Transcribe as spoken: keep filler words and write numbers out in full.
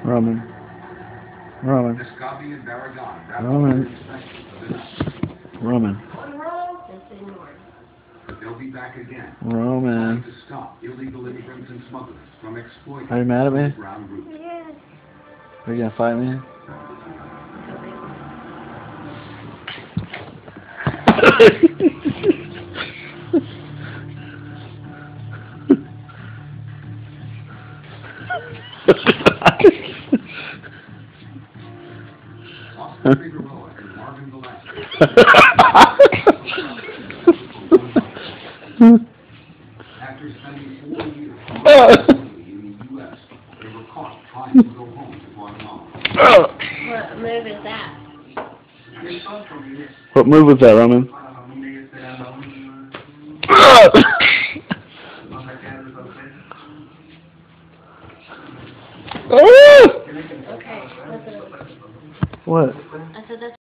Roman. Roman. Roman. Roman. They'll be back again. Roman. To stop illegal immigrants and smugglers from exploiting. Are you mad at me? Yes. Are you gonna fight me? Oscar Figueroa and Marvin Velasquez. After spending four years in the U S, they were caught trying to go home to Guatemala. What move is that? What move was that, Roman? Okay. What? I said that's